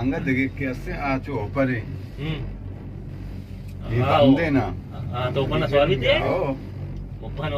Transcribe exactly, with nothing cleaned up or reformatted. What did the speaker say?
अंगा देखे कैसे आज ऊपर है हम्म ये बंदे ना हाँ तो ऊपर ना स्वाभाविक है ओ ऊपर